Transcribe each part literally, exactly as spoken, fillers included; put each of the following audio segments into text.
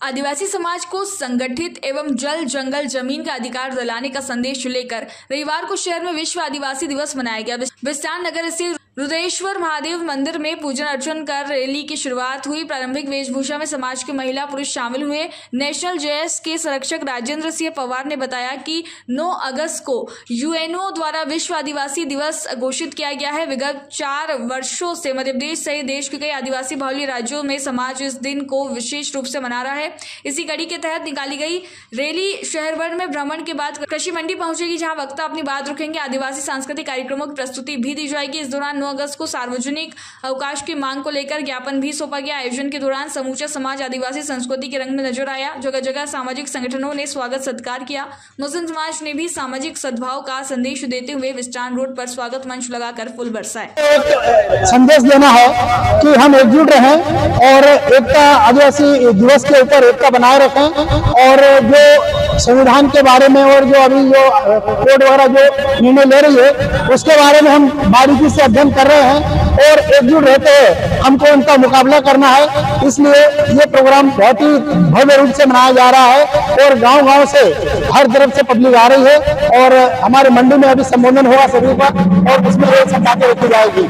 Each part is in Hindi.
आदिवासी समाज को संगठित एवं जल जंगल जमीन का अधिकार दिलाने का संदेश लेकर रविवार को शहर में विश्व आदिवासी दिवस मनाया गया। विस्तान नगर स्थित रुद्रेश्वर महादेव मंदिर में पूजन अर्चन कर रैली की शुरुआत हुई। प्रारंभिक वेशभूषा में समाज के महिला पुरुष शामिल हुए। नेशनल जेएस के संरक्षक राजेंद्र सिंह पवार ने बताया कि नौ अगस्त को यूएनओ द्वारा विश्व आदिवासी दिवस घोषित किया गया है। विगत चार वर्षों से मध्य प्रदेश सहित देश के कई आदिवासी बहुल्य राज्यों में समाज इस दिन को विशेष रूप से मना रहा है। इसी कड़ी के तहत निकाली गई रैली शहर भर में भ्रमण के बाद कृषि मंडी पहुंचेगी, जहां वक्ता अपनी बात रखेंगे। आदिवासी सांस्कृतिक कार्यक्रमों की प्रस्तुति भी दी जाएगी। इस दौरान नौ अगस्त को सार्वजनिक अवकाश की मांग को लेकर ज्ञापन भी सौंपा गया। आयोजन के दौरान समूचा समाज आदिवासी संस्कृति के रंग में नजर आया। जगह जगह सामाजिक संगठनों ने स्वागत सत्कार किया। मुस्लिम समाज ने भी सामाजिक सद्भाव का संदेश देते हुए विस्तान रोड पर स्वागत मंच लगाकर फूल बरसाए। संदेश देना है कि हम एकजुट रहें और एकता आदिवासी दिवस के ऊपर एकता बनाए रखें और जो संविधान के बारे में और जो अभी जो कोर्ट वगैरह जो निर्णय ले रही है उसके बारे में हम बारीकी से अध्ययन कर रहे हैं और एकजुट रहते हुए हमको उनका मुकाबला करना है। इसलिए ये प्रोग्राम बहुत ही भव्य रूप से मनाया जा रहा है और गांव-गांव से हर तरफ से पब्लिक आ रही है और हमारे मंडी में अभी संबोधन होगा सभी का और उसमें ये सब बातें रखी जाएगी।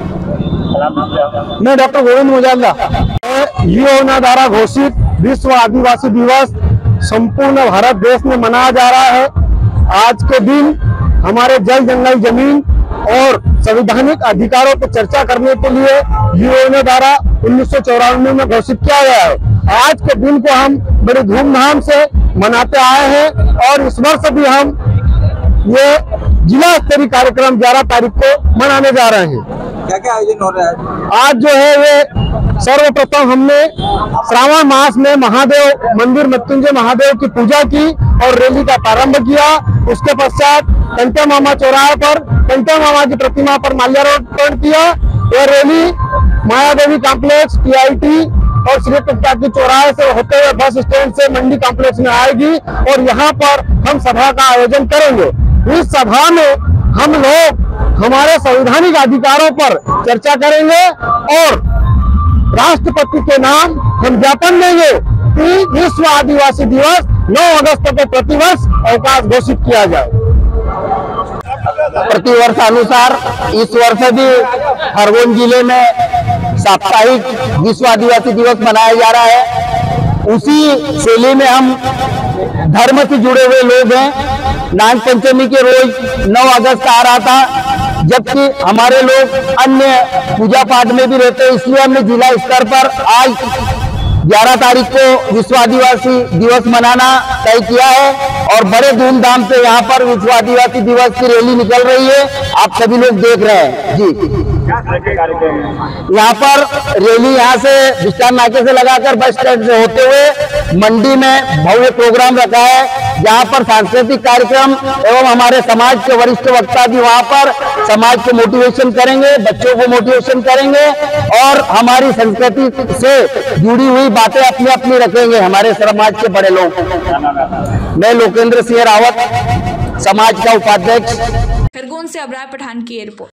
मैं डॉक्टर गोविंद मुजाल्दा। यूएनओ द्वारा घोषित विश्व आदिवासी दिवस संपूर्ण भारत देश में मनाया जा रहा है। आज के दिन हमारे जल जंगल जमीन और संवैधानिक अधिकारों पर चर्चा करने के लिए यूएनओ द्वारा उन्नीस सौ चौरानवे में घोषित किया गया है। आज के दिन को हम बड़े धूमधाम से मनाते आए हैं और इस वर्ष भी हम ये जिला स्तरीय कार्यक्रम ग्यारह तारीख को मनाने जा रहे हैं। क्या क्या आयोजन हो रहा है? आज जो है ये सर्वप्रथम हमने श्रावण मास में महादेव मंदिर मृत्युंजय महादेव की पूजा की और रैली का प्रारंभ किया। उसके पश्चात कंटा मामा चौराहे पर कंटा मामा की प्रतिमा पर माल्यार्पण किया। यह rally Maya Devi complex, TIT और श्री गुप्ता की चौराहे से होते हुए बस स्टैंड से मंडी कॉम्प्लेक्स में आएगी और यहाँ पर हम सभा का आयोजन करेंगे। इस सभा में हम लोग हमारे संवैधानिक अधिकारों पर चर्चा करेंगे और राष्ट्रपति के नाम हम ज्ञापन देंगे कि विश्व आदिवासी दिवस नौ अगस्त को प्रतिवर्ष अवकाश घोषित किया जाए। प्रतिवर्ष अनुसार इस वर्ष भी खरगोन जिले में साप्ताहिक विश्व आदिवासी दिवस मनाया जा रहा है। उसी शैली में हम धर्म से जुड़े हुए लोग हैं। नाग पंचमी के रोज नौ अगस्त आ रहा था, जबकि हमारे लोग अन्य पूजा पाठ में भी रहते हैं, इसलिए हमने जिला स्तर पर आज ग्यारह तारीख को विश्व आदिवासी दिवस मनाना तय किया है और बड़े धूमधाम से यहाँ पर विश्व आदिवासी दिवस की रैली निकल रही है। आप सभी लोग देख रहे हैं जी। यहाँ पर रैली यहाँ से विस्तान नाके से लगाकर बस स्टैंड से होते हुए मंडी में भव्य प्रोग्राम रखा है, जहाँ पर सांस्कृतिक कार्यक्रम एवं हमारे समाज के वरिष्ठ वक्ता भी वहाँ पर समाज को मोटिवेशन करेंगे, बच्चों को मोटिवेशन करेंगे और हमारी संस्कृति से जुड़ी हुई बातें अपनी अपनी रखेंगे हमारे समाज के बड़े लोग। मैं लोकेंद्र सिंह रावत, समाज का उपाध्यक्ष। खरगोन से अब्रार पठान की रिपोर्ट।